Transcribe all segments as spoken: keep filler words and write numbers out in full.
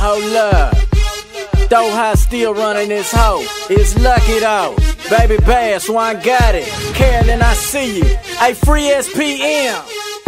Hold up. Dope House still running this hoe. It's lucky though. Baby Bass, one got it. Carolyn, I see you. Hey, free S P M.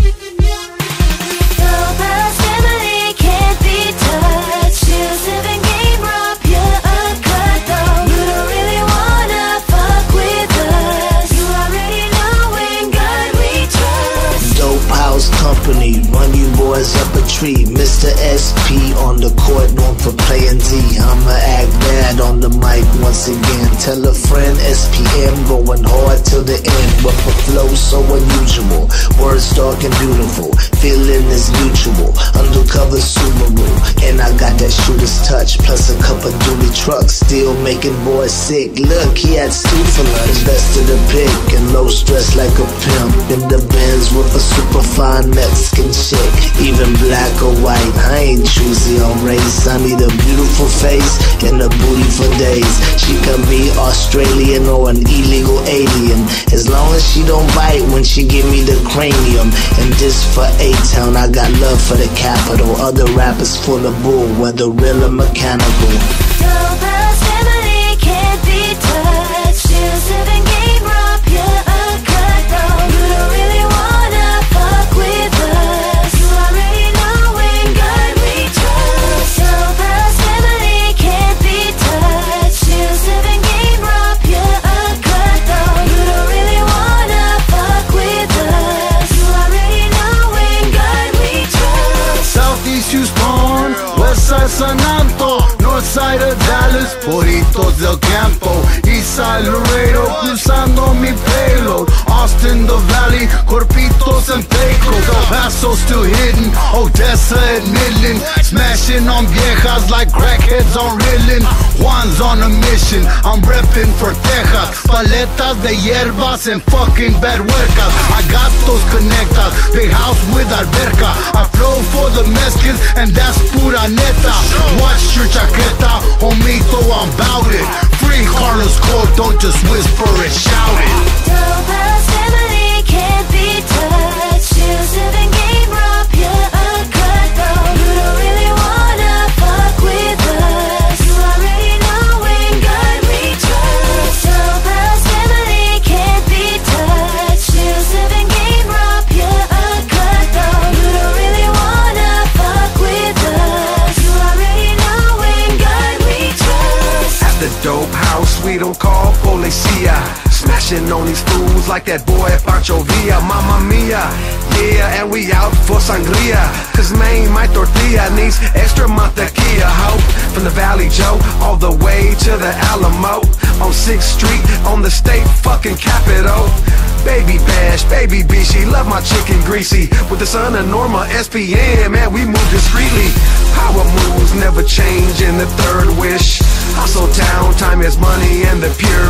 Dope House family can't be touched. Chills living game rob, you're uncut though. You don't really wanna fuck with us. You already know in God we trust. Dope House Company, run you boys up a tree. Mister S P on the court, known for playing Z. I'ma act bad on the mic once again. Tell a friend S P M going hard till the end. But my flow so unusual, words dark and beautiful, feeling is mutual. Undercover Subaru, and I got that shooter's touch, plus a couple dually trucks, still making boys sick. Look, he had stew for lunch, best of the pick, and low stress like a pimp. In the Benz with a super fine Mexican chick, even black or white, I ain't choosy on race. I need a beautiful face and a booty for days. She can be Australian or an illegal alien, as long as she don't bite when she give me the cranium. And this for A-Town, I got love for the capital. Other rappers full of bull, whether real or mechanical. Dope House family can't be touched. Chills living game rob, you're uncut though. You don't really wanna fuck with us. You already know in God we trust. Dope House family can't be touched. Chills living game rob, you're uncut though. You don't really wanna fuck with us. You already know in God we trust. Southeast Houston, Westside San Antonio, Northside of Dallas, Poritos del Campo, Eastside Laredo, cruzando mi payload, Austin the Valley, Corpitos and Pecos, El Paso still hidden, Odessa and Midland, smashing on viejas like crackheads on Ritalin. Juan's on a mission, I'm repping for Texas, paletas de hierbas and fucking bad huercas. I got those conectas, big house with alberca, I flow for the mezclas and that's pura neta. Watch your chaqueta, homito, I'm bout it. Free Carlos Cole, don't just whisper it, shout it. Dope House family can't be touched. Chills living game rob, you're uncut though. You don't really wanna fuck with us. You already know in God we trust. Dope House family can't be touched. Chills living game rob, you're uncut though. You don't really wanna fuck with us. You already know in God we trust. At the Dope House, we don't call policia. Smashing on these fools like that boy Pancho Villa. Mamma mia, yeah, and we out for sangria. Cause man, my tortilla needs extra mantequilla. Ho, from the Valley Joe all the way to the Alamo, on sixth street, on the state fucking capital. Baby Bash, baby B, she love my chicken greasy. With the son of Norma, S P M, man, we move discreetly. Power moves never change in the third wish. Hustle town, time is money and the pure